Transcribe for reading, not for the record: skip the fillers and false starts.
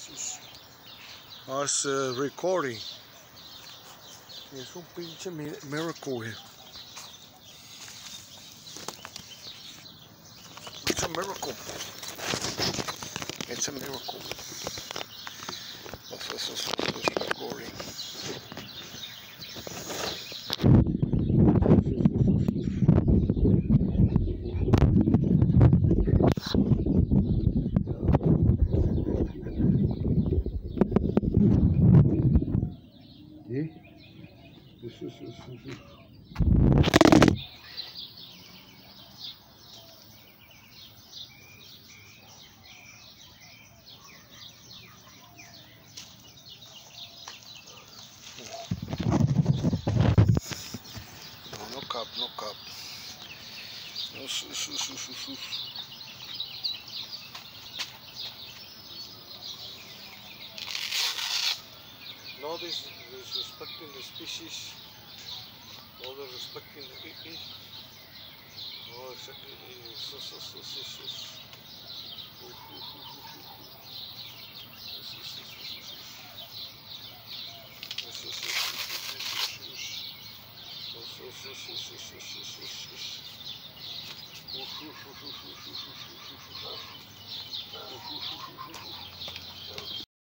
Us recording. Es un pinche miracle here. It's a miracle. It's a miracle. This is recording. No cap. No disrespecting the species, no disrespecting the EP. No, exactly.